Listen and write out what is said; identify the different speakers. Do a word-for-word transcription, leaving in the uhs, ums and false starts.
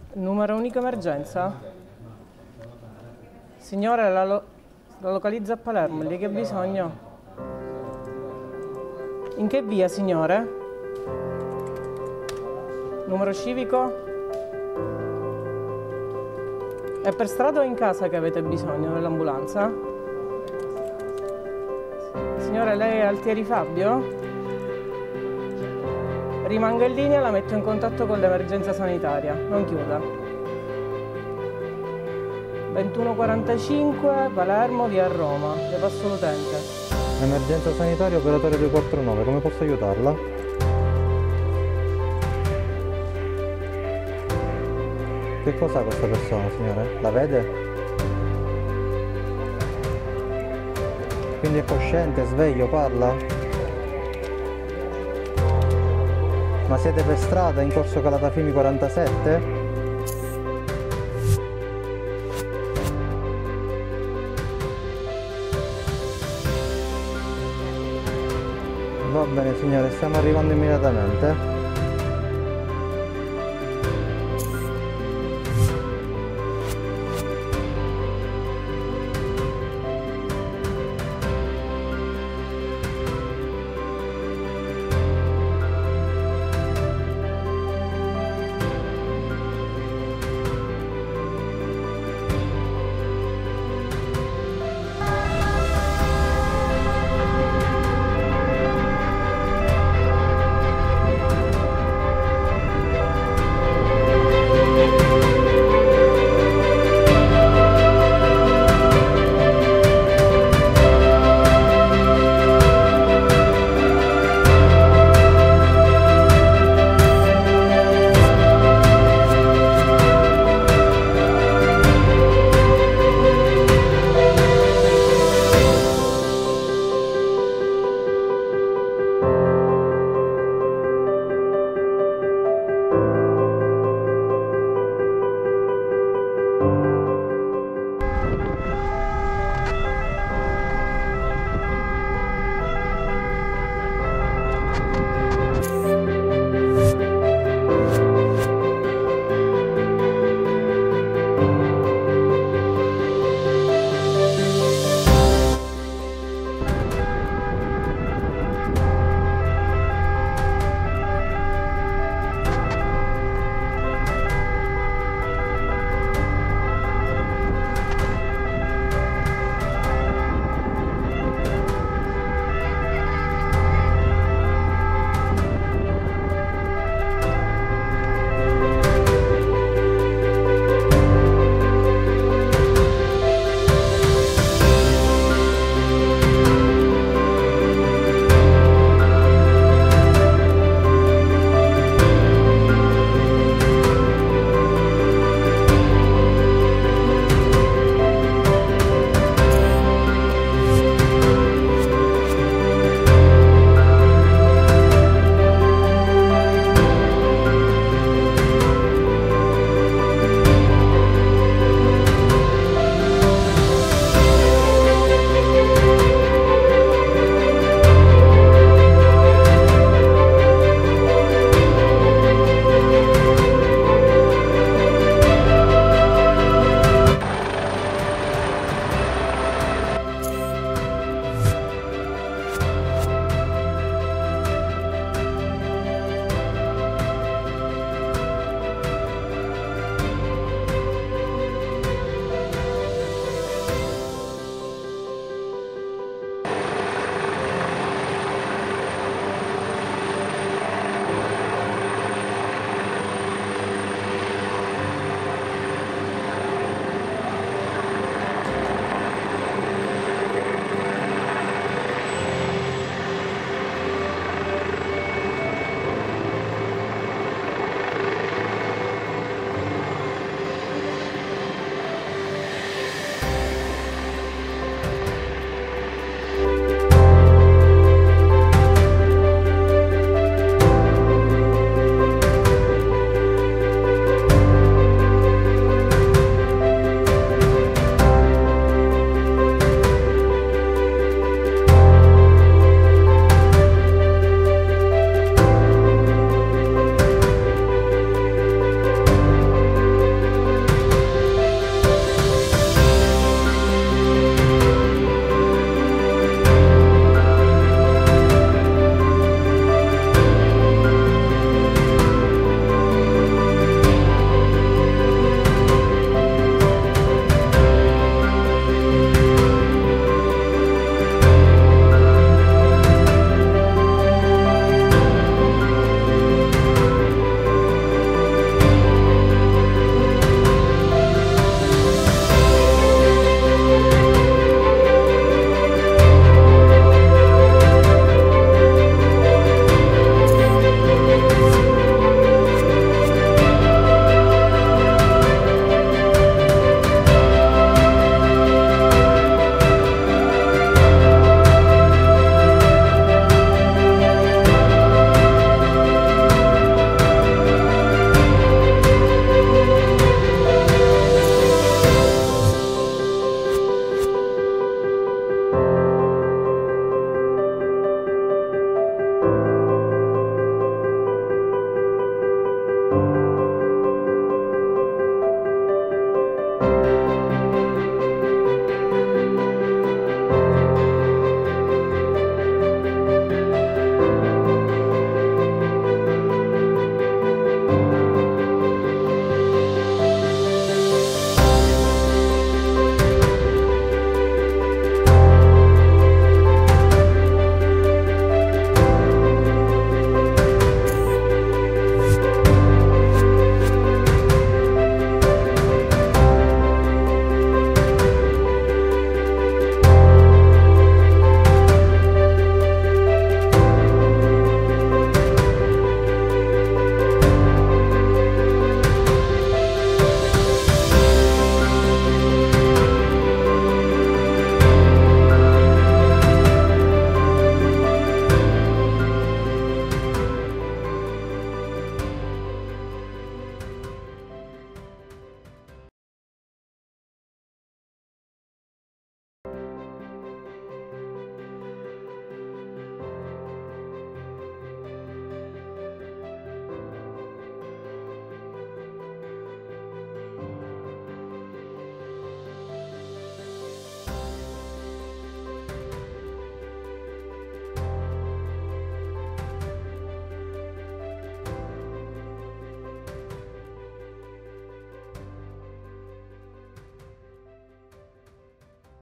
Speaker 1: Numero unico emergenza? Signore, la, lo la localizza a Palermo, di che ha bisogno? In che via, signore? Numero civico? È per strada o in casa che avete bisogno dell'ambulanza? Signore, lei è Altieri Fabio? Rimanga in linea, la metto in contatto con l'emergenza sanitaria, non chiuda. ventuno quarantacinque, Palermo, via Roma, le passo l'utente.
Speaker 2: Emergenza sanitaria, operatore due quattro nove, come posso aiutarla? Che cos'ha questa persona, signore? La vede? Quindi è cosciente, sveglio, parla? Ma siete per strada in corso Calatafimi quarantasette? Va bene signore, stiamo arrivando immediatamente.